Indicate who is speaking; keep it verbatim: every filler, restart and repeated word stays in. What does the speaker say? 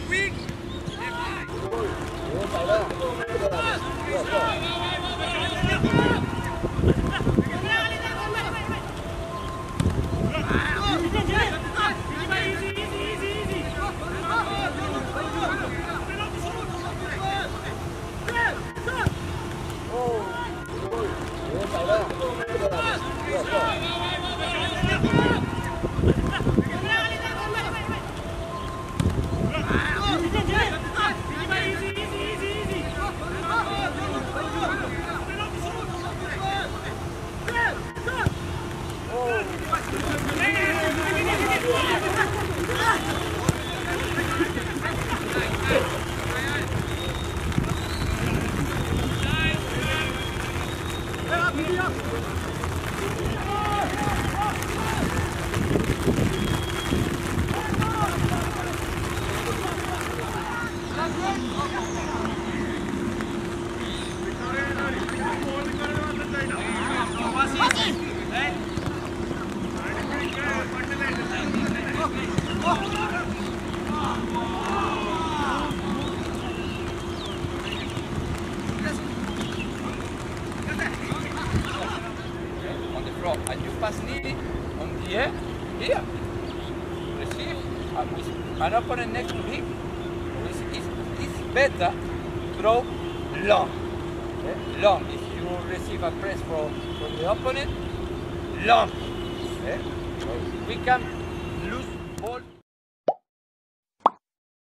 Speaker 1: And you pass neatly on the air, here. Receive uh, with an opponent next to him. It's, it's, it's better throw long. Okay? Long. If you receive a press from, from the opponent, long. Okay? We can lose ball.